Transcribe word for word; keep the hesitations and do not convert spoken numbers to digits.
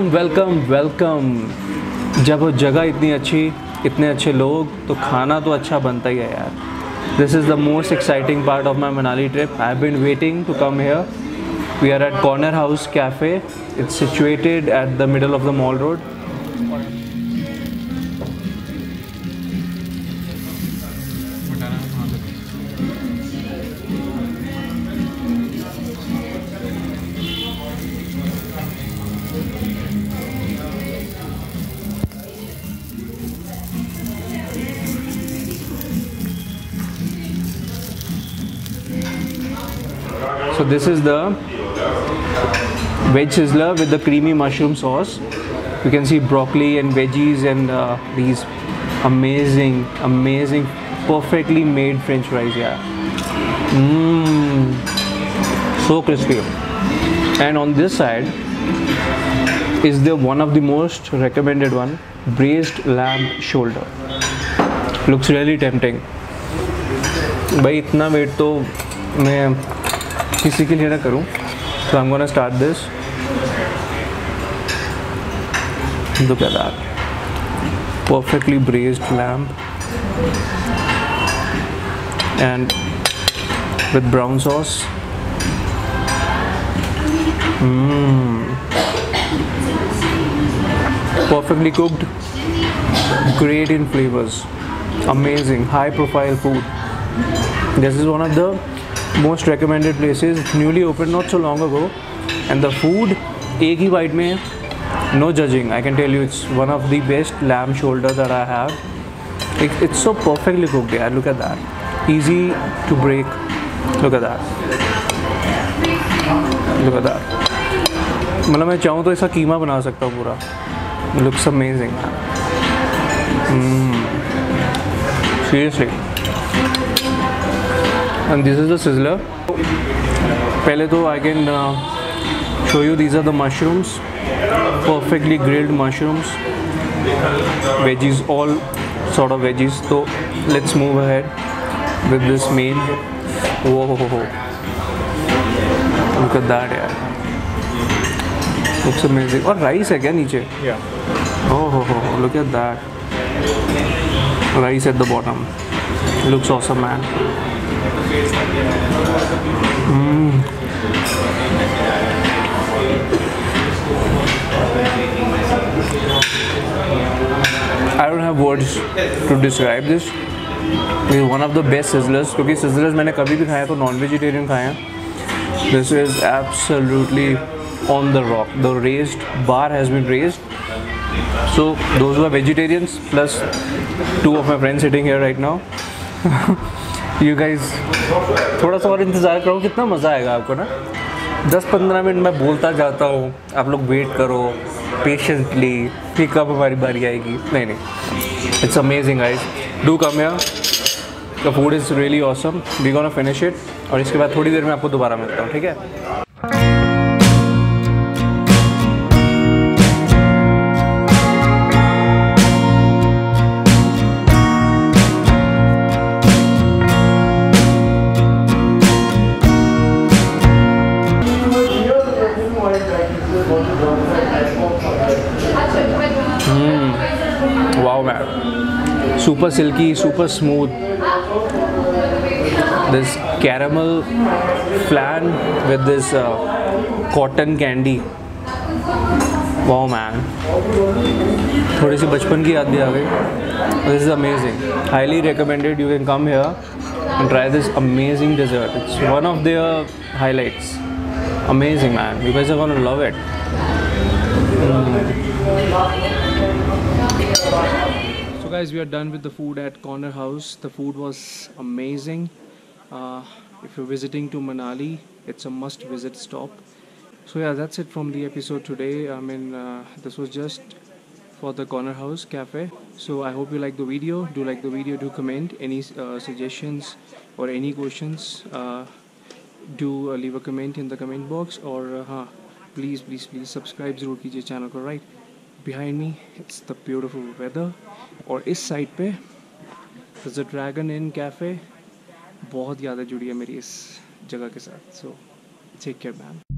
Welcome welcome. जब वो जगह इतनी अच्छी, इतने अच्छे लोग, तो खाना तो अच्छा बनता ही है यार। This is the most exciting part of my Manali trip. I have been waiting to come here. We are at Corner House Cafe. It's situated at the middle of the Mall Road. So this is the veg sizzler with the creamy mushroom sauce. You can see broccoli and veggies and uh, these amazing, amazing, perfectly made French fries. Yeah, mmm, so crispy. And on this side is the one of the most recommended one, braised lamb shoulder. Looks really tempting. भाई इतना wait तो मैं किसी के लिए ना करूं, so I'm gonna start this. Look at that, perfectly braised lamb and with brown sauce. Mmm, perfectly cooked, great in flavors, amazing, high profile food. This is one of the most recommended places. It's newly opened not so long ago, and the food एक ही bite में, no judging. I can tell you it's one of the best lamb shoulder that I have. It, it's so perfectly cooked. Yeah, look at that. Easy to break. Look at that. Look at that. मतलब मैं चाहूँ तो इसका कीमा बना सकता हूँ पूरा. It looks amazing. Mm. Seriously. And this is the sizzler. पहले तो I can uh, show you, these are the mushrooms, perfectly grilled mushrooms, veggies, all sort of veggies. So let's move ahead with this meal. Whoa, ho, ho. Look at that, यार. Looks amazing. और rice है क्या नीचे? Yeah. Oh, ho, ho. Look at that. Rice at the bottom. Looks awesome, man. Mm. I don't have words to describe this. This is one of the best sizzlers, क्योंकि sizzlers मैंने कभी भी खाया तो non-vegetarian खाए हैं. This is absolutely on the rock. The raised bar has been raised. So those who are vegetarians, plus two of my friends sitting here right now. You guys, थोड़ा सा और इंतज़ार करो, कितना मज़ा आएगा आपको ना. दस पंद्रह मिनट मैं बोलता जाता हूँ, आप लोग वेट करो पेशेंटली कि कब हमारी बारी आएगी. नहीं नहीं, it's amazing guys. Do come here. The food is really awesome. We gonna finish it, और इसके बाद थोड़ी देर में आपको दोबारा मिलता हूँ, ठीक है. Wow, man. Super silky, super smooth. This caramel flan with this uh, cotton candy. Wow, man. थोड़ी सी बचपन की याद भी आ गई. This is amazing. Highly recommended. You can come here and try this amazing dessert. It's one of their highlights. Amazing, man. You guys are gonna love it. Mm. So guys, we are done with the food at Corner House. The food was amazing. Uh, if you're visiting to Manali, it's a must visit stop. So yeah, that's it from the episode today. I mean, uh, this was just for the Corner House Cafe. So I hope you like the video. Do like the video, do comment any uh, suggestions or any questions. Uh, do uh, leave a comment in the comment box, or uh, huh, please please please subscribe जरूर कीजिए channel को. Right behind me it's the beautiful weather, और इस side पे there's a Dragon Inn cafe. बहुत यादें जुड़ी है मेरी इस जगह के साथ. So take care, man.